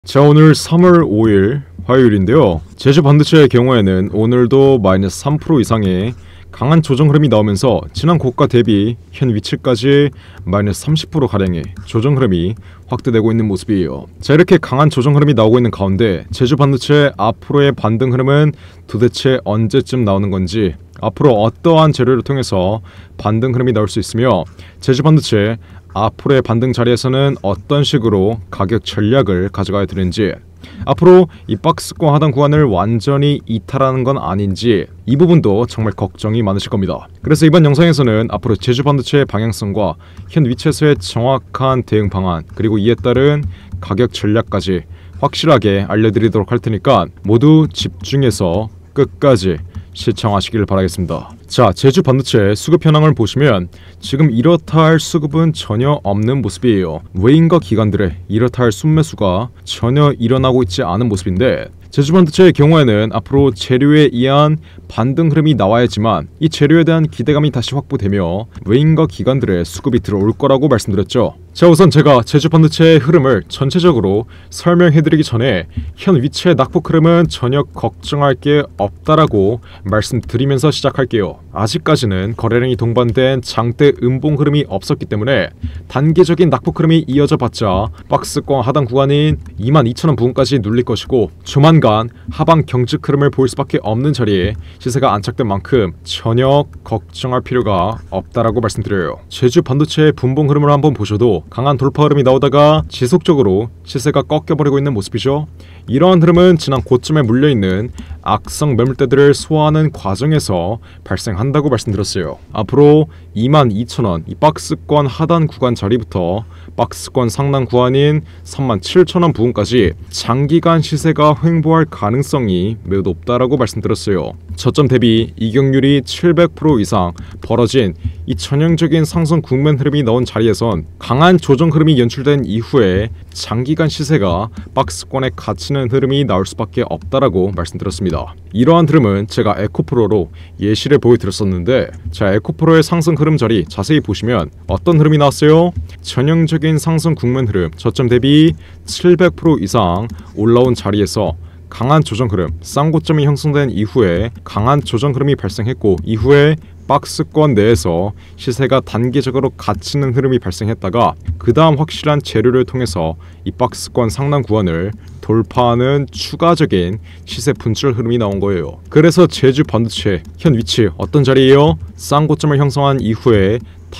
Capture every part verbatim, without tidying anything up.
자, 오늘 삼월 오일 화요일인데요. 제주 반도체의 경우에는 오늘도 마이너스 삼 퍼센트 이상의 강한 조정 흐름이 나오면서 지난 고가 대비 현 위치까지 마이너스 삼십 퍼센트 가량의 조정 흐름이 확대되고 있는 모습이에요. 자, 이렇게 강한 조정 흐름이 나오고 있는 가운데 제주 반도체 앞으로의 반등 흐름은 도대체 언제쯤 나오는 건지, 앞으로 어떠한 재료를 통해서 반등 흐름이 나올 수 있으며 제주 반도체 앞으로의 반등 자리에서는 어떤 식으로 가격 전략을 가져가야 되는지, 앞으로 이 박스권 하단 구간을 완전히 이탈하는 건 아닌지, 이 부분도 정말 걱정이 많으실 겁니다. 그래서 이번 영상에서는 앞으로 제주 반도체의 방향성과 현 위치에서의 정확한 대응 방안, 그리고 이에 따른 가격 전략까지 확실하게 알려드리도록 할 테니까 모두 집중해서 끝까지 시청하시길 바라겠습니다. 자, 제주 반도체 수급 현황을 보시면 지금 이렇다 할 수급은 전혀 없는 모습이에요. 외인과 기관들의 이렇다 할 순매수가 전혀 일어나고 있지 않은 모습인데, 제주 반도체의 경우에는 앞으로 재료에 의한 반등 흐름이 나와야지만 이 재료에 대한 기대감이 다시 확보되며 외인과 기관들의 수급이 들어올 거라고 말씀드렸죠. 자, 우선 제가 제주 반도체의 흐름을 전체적으로 설명해드리기 전에 현 위치의 낙폭 흐름은 전혀 걱정할 게 없다라고 말씀드리면서 시작할게요. 아직까지는 거래량이 동반된 장대 음봉 흐름이 없었기 때문에 단기적인 낙폭 흐름이 이어져 봤자 박스권 하단 구간인 이만 이천 원 부근까지 눌릴 것이고, 조만간 하방 경직 흐름을 보일 수밖에 없는 자리에 시세가 안착된 만큼 전혀 걱정할 필요가 없다라고 말씀드려요. 제주 반도체의 분봉 흐름을 한번 보셔도 강한 돌파 흐름이 나오다가 지속적으로 시세가 꺾여버리고 있는 모습이죠. 이러한 흐름은 지난 고점에 물려있는 악성 매물대들을 소화하는 과정에서 발생한다고 말씀드렸어요. 앞으로 이만 이천 원 이 박스권 하단 구간 자리부터 박스권 상단 구간인 삼만 칠천 원 부근까지 장기간 시세가 횡보할 가능성이 매우 높다라고 말씀드렸어요. 저점 대비 이격률이 칠백 퍼센트 이상 벌어진 이 전형적인 상승 국면 흐름이 나온 자리에선 강한 조정 흐름이 연출된 이후에 장기간 시세가 박스권에 갇히는 흐름이 나올 수밖에 없다라고 말씀드렸습니다. 이러한 흐름은 제가 에코프로로 예시를 보여드렸었는데, 자, 에코프로의 상승 흐름 자리 자세히 보시면 어떤 흐름이 나왔어요? 전형적인 상승 국면 흐름, 저점 대비 칠백 퍼센트 이상 올라온 자리에서 강한 조정 흐름, 쌍고점이 형성된 이후에 강한 조정 흐름이 발생했고, 이후에 박스권 내에서 시세가 단기적으로 갇히는 흐름이 발생했다가 그 다음 확실한 재료를 통해서 이 박스권 상단 구간을 돌파하는 추가적인 시세 분출 흐름이 나온 거예요. 그래서 제주 반도체 현 위치 어떤 자리예요? 쌍고점을 형성한 이후에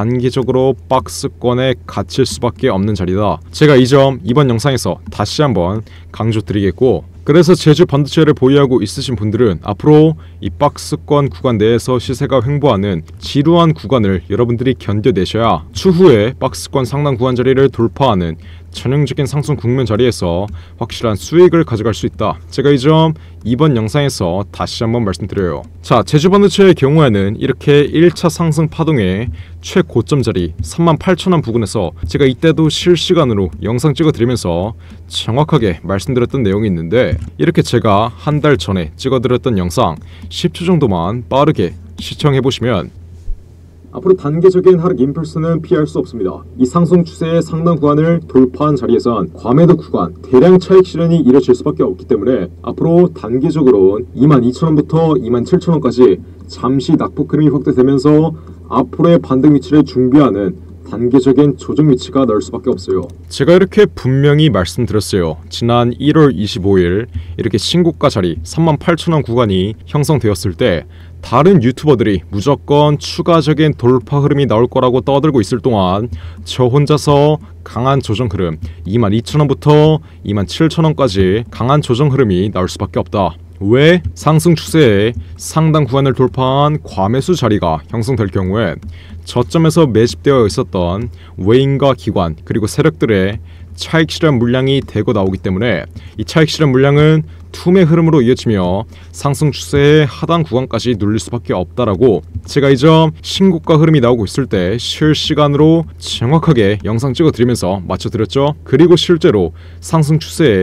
단기적으로 박스권에 갇힐 수밖에 없는 자리다. 제가 이 점 이번 영상에서 다시 한번 강조드리겠고, 그래서 제주 반도체를 보유하고 있으신 분들은 앞으로 이 박스권 구간 내에서 시세가 횡보하는 지루한 구간을 여러분들이 견뎌내셔야 추후에 박스권 상단 구간 자리를 돌파하는 전형적인 상승 국면 자리에서 확실한 수익을 가져갈 수 있다. 제가 이 점 이번 영상에서 다시 한번 말씀드려요. 자, 제주 반도체의 경우에는 이렇게 일 차 상승 파동의 최고점 자리 삼만 팔천 원 부근에서 제가 이때도 실시간으로 영상 찍어드리면서 정확하게 말씀드렸던 내용이 있는데, 이렇게 제가 한 달 전에 찍어드렸던 영상 십 초 정도만 빠르게 시청해보시면 앞으로 단계적인 하락 임펄스는 피할 수 없습니다. 이 상승 추세의 상단 구간을 돌파한 자리에선 과매도 구간, 대량 차익 실현이 이뤄질 수밖에 없기 때문에 앞으로 단기적으로 이만 이천 원부터 이만 칠천 원까지 잠시 낙폭 흐름이 확대되면서 앞으로의 반등 위치를 준비하는 단계적인 조정 위치가 나올 수밖에 없어요. 제가 이렇게 분명히 말씀드렸어요. 지난 일월 이십오일 이렇게 신고가 자리 삼만 팔천 원 구간이 형성되었을 때 다른 유튜버들이 무조건 추가적인 돌파 흐름이 나올 거라고 떠들고 있을 동안 저 혼자서 강한 조정 흐름 이만 이천 원부터 이만 칠천 원까지 강한 조정 흐름이 나올 수밖에 없다. 왜? 상승 추세의 상단 구간을 돌파한 과매수 자리가 형성될 경우에 저점에서 매집되어 있었던 외인과 기관 그리고 세력들의 차익 실현 물량이 대거 나오기 때문에 이 차익 실현 물량은 투매 흐름으로 이어지며 상승 추세의 하단 구간까지 눌릴 수밖에 없다라고 제가 이 점 신고가 흐름이 나오고 있을 때 실시간으로 정확하게 영상 찍어드리면서 맞춰드렸죠. 그리고 실제로 상승 추세의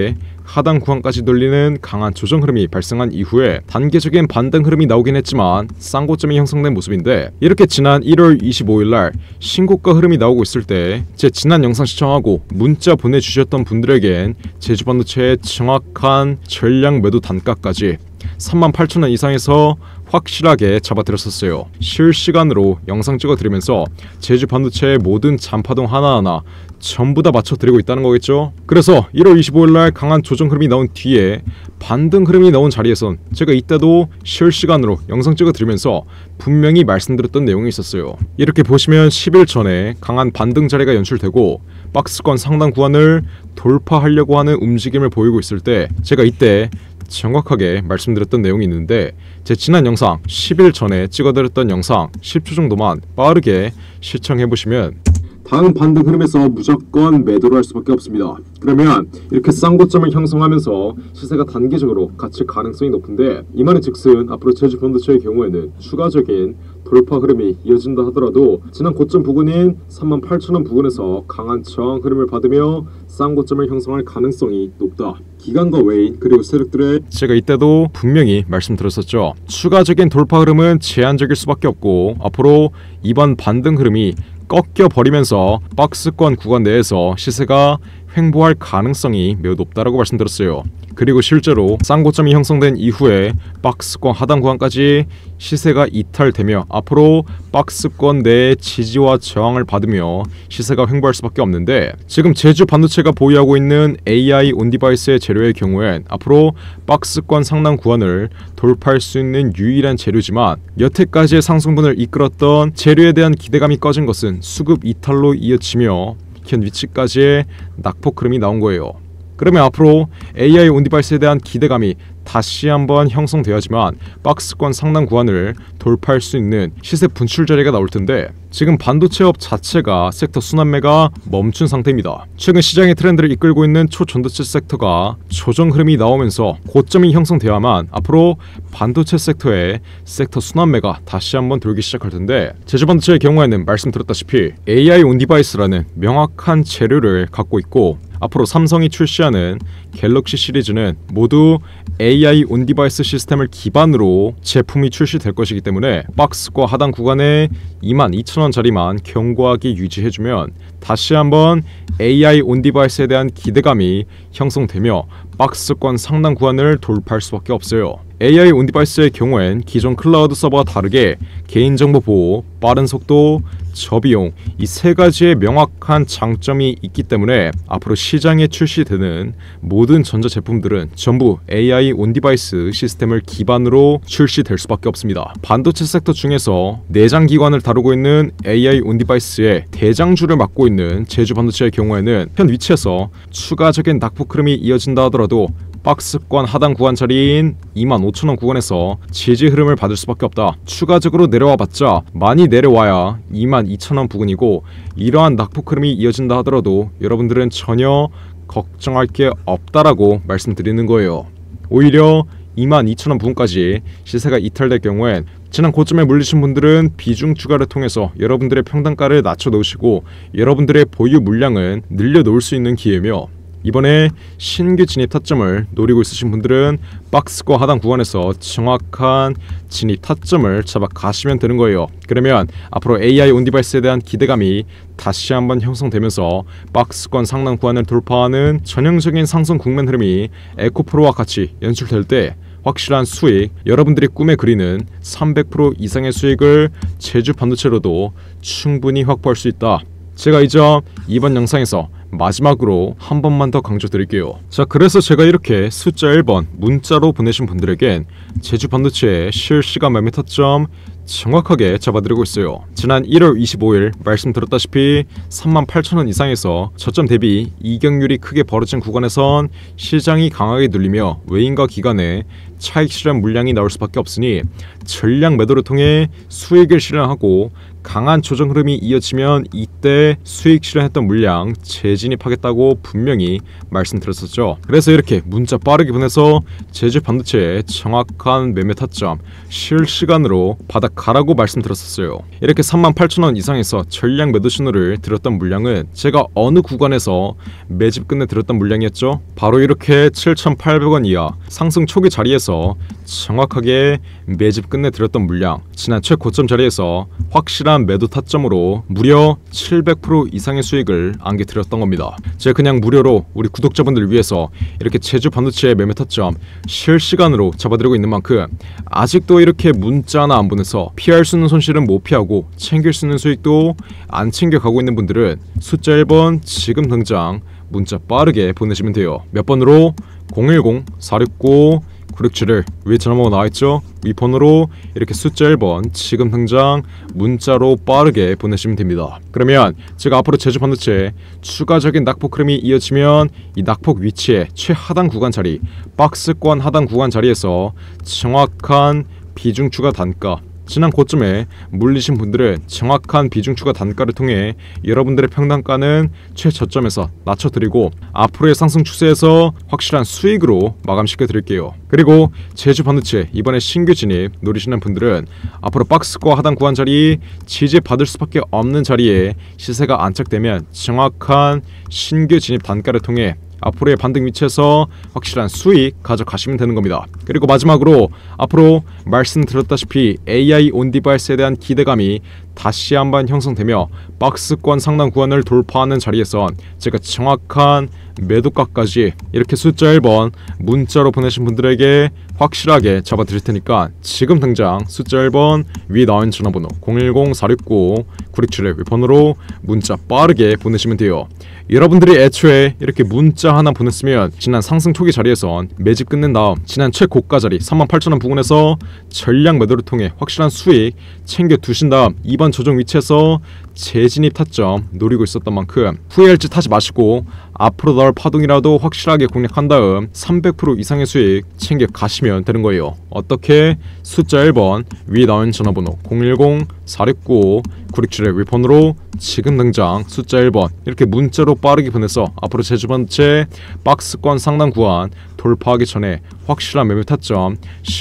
하단 구간까지 돌리는 강한 조정 흐름이 발생한 이후에 단계적인 반등 흐름이 나오긴 했지만 쌍고점이 형성된 모습인데, 이렇게 지난 일월 이십오일날 신고가 흐름이 나오고 있을 때 제 지난 영상 시청하고 문자 보내주셨던 분들에겐 제주반도체의 정확한 전량 매도 단가까지 삼만 팔천 원 이상에서 확실하게 잡아드렸었어요. 실시간으로 영상 찍어드리면서 제주반도체의 모든 잔파동 하나하나 전부 다 맞춰드리고 있다는 거겠죠. 그래서 일월 이십오일날 강한 조정 흐름이 나온 뒤에 반등 흐름이 나온 자리에선 제가 이때도 실시간으로 영상 찍어드리면서 분명히 말씀드렸던 내용이 있었어요. 이렇게 보시면 십 일 전에 강한 반등 자리가 연출되고 박스권 상단 구간을 돌파하려고 하는 움직임을 보이고 있을 때 제가 이때 정확하게 말씀드렸던 내용이 있는데, 제 지난 영상 십 일 전에 찍어드렸던 영상 십 초 정도만 빠르게 시청해보시면 다음 반등 흐름에서 무조건 매도를 할 수밖에 없습니다. 그러면 이렇게 쌍고점을 형성하면서 시세가 단계적으로 갇힐 가능성이 높은데, 이 말은 즉슨 앞으로 제주반도체의 경우에는 추가적인 돌파 흐름이 이어진다 하더라도 지난 고점 부근인 삼만 팔천 원 부근에서 강한 저항 흐름을 받으며 쌍고점을 형성할 가능성이 높다. 기관과 외인 그리고 세력들의, 제가 이때도 분명히 말씀드렸었죠. 추가적인 돌파 흐름은 제한적일 수밖에 없고 앞으로 이번 반등 흐름이 꺾여버리면서 박스권 구간 내에서 시세가 횡보할 가능성이 매우 높다라고 말씀드렸어요. 그리고 실제로 쌍고점이 형성된 이후에 박스권 하단 구간까지 시세가 이탈되며 앞으로 박스권 내의 지지와 저항을 받으며 시세가 횡보할 수밖에 없는데, 지금 제주반도체가 보유하고 있는 에이아이 온디바이스의 재료의 경우엔 앞으로 박스권 상단 구간을 돌파할 수 있는 유일한 재료지만, 여태까지의 상승분을 이끌었던 재료에 대한 기대감이 꺼진 것은 수급 이탈로 이어지며 현 위치까지의 낙폭 흐름이 나온 거예요. 그러면 앞으로 에이아이 온디바이스에 대한 기대감이 다시 한번 형성되어야지만 박스권 상단 구간을 돌파할 수 있는 시세 분출 자리가 나올 텐데, 지금 반도체업 자체가 섹터 순환매가 멈춘 상태입니다. 최근 시장의 트렌드를 이끌고 있는 초전도체 섹터가 조정 흐름이 나오면서 고점이 형성되어야만 앞으로 반도체 섹터의 섹터 순환매가 다시 한번 돌기 시작할 텐데, 제주반도체의 경우에는 말씀드렸다시피 에이아이 온디바이스라는 명확한 재료를 갖고 있고 앞으로 삼성이 출시하는 갤럭시 시리즈는 모두 에이아이 온디바이스 시스템을 기반으로 제품이 출시될 것이기 때문에 박스과 하단 구간에 이만 이천 원 자리만 견고하게 유지해주면 다시 한번 에이아이 온디바이스에 대한 기대감이 형성되며 박스권 상단 구간을 돌파할 수밖에 없어요. 에이아이 온디바이스의 경우엔 기존 클라우드 서버와 다르게 개인정보 보호, 빠른 속도, 저비용 이 세 가지의 명확한 장점이 있기 때문에 앞으로 시장에 출시되는 모든 전자제품들은 전부 에이아이 온디바이스 시스템을 기반으로 출시될 수밖에 없습니다. 반도체 섹터 중에서 내장 기관을 다루고 있는 에이아이 온디바이스의 대장주를 맡고 있는 제주반도체의 경우에는 현 위치에서 추가적인 낙폭 흐름이 이어진다 하더라도 박스권 하단 구간 자리인 이만 오천 원 구간에서 지지 흐름을 받을 수밖에 없다. 추가적으로 내려와 봤자 많이 내려와야 이만 이천 원 부근이고, 이러한 낙폭 흐름이 이어진다 하더라도 여러분들은 전혀 걱정할 게 없다라고 말씀드리는 거예요. 오히려 이만 이천 원 부근까지 시세가 이탈될 경우엔 지난 고점에 물리신 분들은 비중 추가를 통해서 여러분들의 평단가를 낮춰 놓으시고 여러분들의 보유 물량은 늘려 놓을 수 있는 기회며, 이번에 신규 진입 타점을 노리고 있으신 분들은 박스권 하단 구간에서 정확한 진입 타점을 잡아 가시면 되는 거예요. 그러면 앞으로 에이아이 온디바이스에 대한 기대감이 다시 한번 형성되면서 박스권 상단 구간을 돌파하는 전형적인 상승 국면 흐름이 에코프로와 같이 연출될 때 확실한 수익, 여러분들이 꿈에 그리는 삼백 퍼센트 이상의 수익을 제주반도체로도 충분히 확보할 수 있다. 제가 이 점 이번 영상에서 마지막으로 한 번만 더 강조드릴게요. 자, 그래서 제가 이렇게 숫자 일 번 문자로 보내신 분들에겐 제주반도체의 실시간 매매 타점 정확하게 잡아드리고 있어요. 지난 일월 이십오일 말씀드렸다시피 삼만 팔천 원 이상에서 저점 대비 이격률이 크게 벌어진 구간에선 시장이 강하게 눌리며 외인과 기관의 차익 실현 물량이 나올 수밖에 없으니 전량 매도를 통해 수익을 실현하고 강한 조정 흐름이 이어지면 이때 수익 실현했던 물량 재진입하겠다고 분명히 말씀드렸었죠. 그래서 이렇게 문자 빠르게 보내서 제주 반도체의 정확한 매매 타점 실시간으로 바닥 가라고 말씀드렸었어요. 이렇게 삼만 팔천 원 이상에서 전량 매도 신호를 드렸던 물량은 제가 어느 구간에서 매집 끝내 드렸던 물량이었죠. 바로 이렇게 칠천팔백 원 이하 상승 초기 자리에서 정확하게 매집 끝내 드렸던 물량, 지난 최고점 자리에서 확실한 매도 타점으로 무려 칠백 퍼센트 이상의 수익을 안겨드렸던 겁니다. 제가 그냥 무료로 우리 구독자분들을 위해서 이렇게 제주 반도체의 매매 타점 실시간으로 잡아드리고 있는 만큼 아직도 이렇게 문자 하나 안 보내서 피할 수 있는 손실은 못 피하고 챙길 수 있는 수익도 안 챙겨가고 있는 분들은 숫자 일 번 지금 당장 문자 빠르게 보내시면 돼요. 몇 번으로? 공일공 사육구 구육칠일 위에 전화번호 나와있죠? 이 번호로 이렇게 숫자 일 번 지금 당장 문자로 빠르게 보내시면 됩니다. 그러면 제가 앞으로 제주 반도체 추가적인 낙폭 흐름이 이어지면 이 낙폭 위치의 최하단 구간 자리, 박스권 하단 구간 자리에서 정확한 비중 추가 단가, 지난 고점에 물리신 분들은 정확한 비중 추가 단가를 통해 여러분들의 평단가는 최저점에서 낮춰드리고 앞으로의 상승 추세에서 확실한 수익으로 마감시켜 드릴게요. 그리고 제주 반도체 이번에 신규 진입 노리시는 분들은 앞으로 박스권 하단 구간 자리 지지 받을 수밖에 없는 자리에 시세가 안착되면 정확한 신규 진입 단가를 통해 앞으로의 반등 위치에서 확실한 수익 가져가시면 되는 겁니다. 그리고 마지막으로 앞으로 말씀드렸다시피 에이아이 온디바이스에 대한 기대감이 다시 한번 형성되며 박스권 상단 구간을 돌파하는 자리에선 제가 정확한 매도가까지 이렇게 숫자 일 번 문자로 보내신 분들에게 확실하게 잡아드릴 테니까 지금 당장 숫자 일 번 위에 나온 전화번호 공일공 사육구 구육칠일 번호로 문자 빠르게 보내시면 돼요. 여러분들이 애초에 이렇게 문자 하나 보냈으면 지난 상승 초기 자리에선 매집 끝낸 다음 지난 최고가 자리 삼만 팔천 원 부근에서 전량 매도를 통해 확실한 수익 챙겨 두신 다음 이번 조정 위치에서 재진입 타점 노리고 있었던 만큼 후회할 짓 하지 마시고 앞으로 나올 파동이라도 확실하게 공략한 다음 삼백 퍼센트 이상의 수익 챙겨 가시면 되는 거예요. 어떻게? 숫자 일 번 위에 나온 전화번호 공일공 사육구 구육칠일 번호로 지금 당장 숫자 일 번 이렇게 문자로 빠르게 보내서 앞으로 제주 반도체 박스권 상단 구간 돌파하기 전에 확실한 매매 타점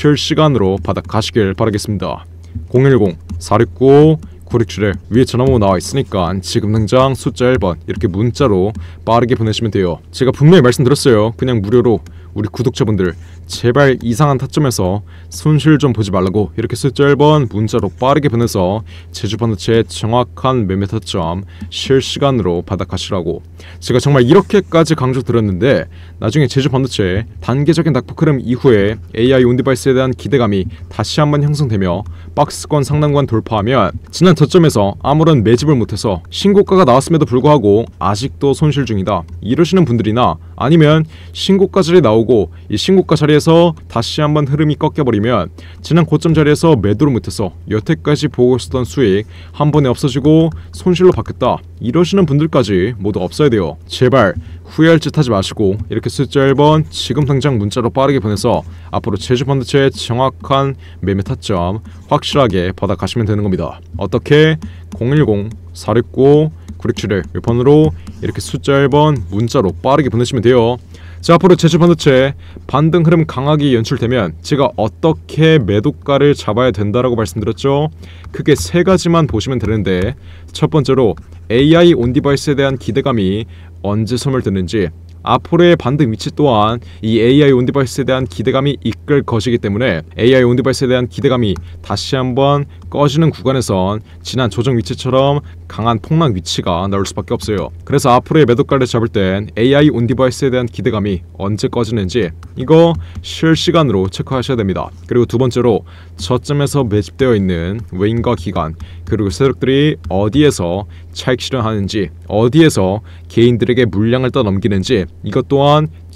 실시간으로 받아 가시길 바라겠습니다. 공일공 사육구 구육칠일 위에 전화번호 나와 있으니까 지금 당장 숫자 일 번 이렇게 문자로 빠르게 보내시면 돼요. 제가 분명히 말씀드렸어요. 그냥 무료로 우리 구독자분들 제발 이상한 타점에서 손실 좀 보지 말라고 이렇게 숫자 일 번 문자로 빠르게 보내서 제주 반도체의 정확한 매매 타점 실시간으로 받아가시라고 제가 정말 이렇게까지 강조드렸는데 나중에 제주 반도체 단계적인 낙폭 흐름 이후에 에이아이 온디바이스에 대한 기대감이 다시 한번 형성되며 박스권 상단권 돌파하면 지난 저점에서 아무런 매집을 못해서 신고가가 나왔음에도 불구하고 아직도 손실 중이다 이러시는 분들이나 아니면 신고가 자리 나오고 이 신고가 자리에서 다시 한번 흐름이 꺾여버리면 지난 고점 자리에서 매도를 못해서 여태까지 보고 있었던 수익 한 번에 없어지고 손실로 바뀌었다 이러시는 분들까지 모두 없어야 돼요. 제발 후회할 짓 하지 마시고 이렇게 숫자 일 번 지금 당장 문자로 빠르게 보내서 앞으로 제주 반도체의 정확한 매매 타점 확실하게 받아가시면 되는 겁니다. 어떻게? 공일공 사육구 구육칠일 번호로 이렇게 숫자 일 번 문자로 빠르게 보내시면 돼요. 자, 앞으로 제주 반도체 반등 흐름 강하게 연출되면 제가 어떻게 매도가를 잡아야 된다라고 말씀드렸죠. 크게 세 가지만 보시면 되는데 첫 번째로 에이아이 온디바이스에 대한 기대감이 언제 소멸되는지 앞으로의 반등 위치 또한 이 에이아이 온디바이스에 대한 기대감이 이끌 것이기 때문에 에이아이 온디바이스에 대한 기대감이 다시 한번 꺼지는 구간에선 지난 조정 위치처럼 강한 폭락 위치가 나올 수밖에 없어요. 그래서 앞으로의 매도가를 잡을 땐 에이아이 온디바이스에 대한 기대감이 언제 꺼지는지 이거 실시간으로 체크하셔야 됩니다. 그리고 두 번째로 저점에서 매집되어 있는 외인과 기관 그리고 세력들이 어디에서 차익 실현하는지 어디에서 개인들에게 물량을 떠넘기는지 이것 또한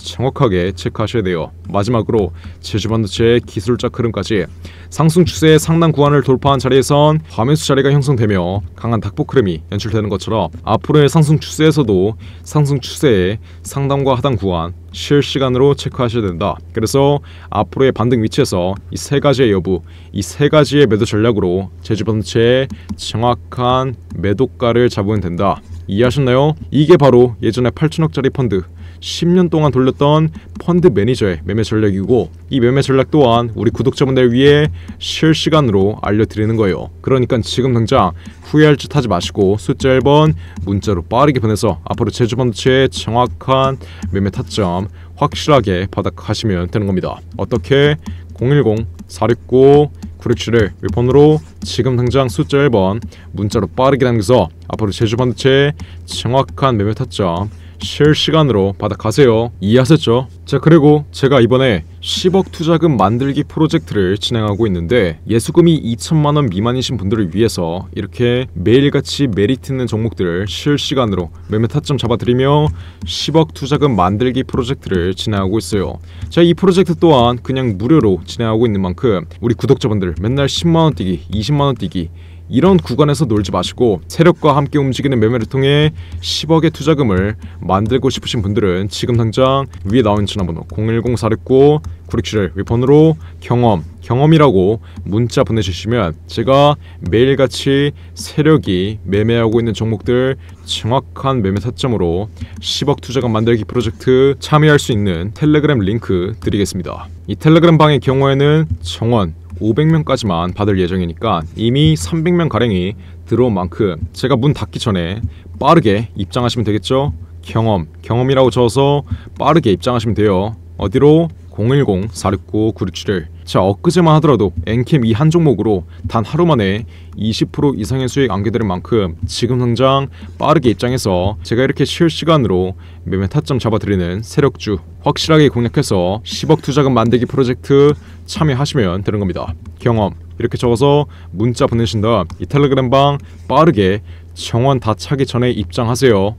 정확하게 체크하셔야 돼요. 마지막으로 제주반도체의 기술적 흐름까지. 상승 추세의 상단 구간을 돌파한 자리에선 과매수 자리가 형성되며 강한 닭폭 흐름이 연출되는 것처럼 앞으로의 상승 추세에서도 상승 추세의 상단과 하단 구간 실시간으로 체크하셔야 된다. 그래서 앞으로의 반등 위치에서 이 세 가지의 여부, 이 세 가지의 매도 전략으로 제주반도체의 정확한 매도가를 잡으면 된다. 이해하셨나요? 이게 바로 예전에 팔천억짜리 펀드 십 년 동안 돌렸던 펀드 매니저의 매매 전략이고, 이 매매 전략 또한 우리 구독자분들 위해 실시간으로 알려드리는 거예요. 그러니까 지금 당장 후회할 짓 하지 마시고 숫자 일 번 문자로 빠르게 보내서 앞으로 제주반도체의 정확한 매매 타점 확실하게 받아가시면 되는 겁니다. 어떻게? 공일공 사육구 구육칠일 윗번호로 지금 당장 숫자 일 번 문자로 빠르게 남겨서 앞으로 제주반도체의 정확한 매매 타점 실시간으로 받아가세요. 이해하셨죠? 자, 그리고 제가 이번에 십억 투자금 만들기 프로젝트를 진행하고 있는데, 예수금이 이천만 원 미만이신 분들을 위해서 이렇게 매일같이 메리트 있는 종목들을 실시간으로 매매 타점 잡아드리며 십억 투자금 만들기 프로젝트를 진행하고 있어요. 자, 이 프로젝트 또한 그냥 무료로 진행하고 있는 만큼 우리 구독자분들 맨날 십만 원 뛰기, 이십만 원 뛰기 이런 구간에서 놀지 마시고 세력과 함께 움직이는 매매를 통해 십억의 투자금을 만들고 싶으신 분들은 지금 당장 위에 나와 있는 전화번호 공일공 사육구 구육칠일 윗번호로 경험, 경험이라고 문자 보내주시면 제가 매일같이 세력이 매매하고 있는 종목들 정확한 매매 타점으로 십억 투자금 만들기 프로젝트 참여할 수 있는 텔레그램 링크 드리겠습니다. 이 텔레그램 방의 경우에는 정원 오백 명까지만 받을 예정이니까 이미 삼백 명가량이 들어온 만큼 제가 문 닫기 전에 빠르게 입장하시면 되겠죠? 경험, 경험이라고 적어서 빠르게 입장하시면 돼요. 어디로? 공일공 사육구 구육칠일. 자, 엊그제만 하더라도 엔캠 이 한 종목으로 단 하루 만에 이십 퍼센트 이상의 수익 안겨드린 만큼 지금 당장 빠르게 입장해서 제가 이렇게 실시간으로 매매 타점 잡아드리는 세력주 확실하게 공략해서 십억 투자금 만들기 프로젝트 참여하시면 되는 겁니다. 경험 이렇게 적어서 문자 보내신 다음 이 텔레그램 방 빠르게 정원 다 차기 전에 입장하세요.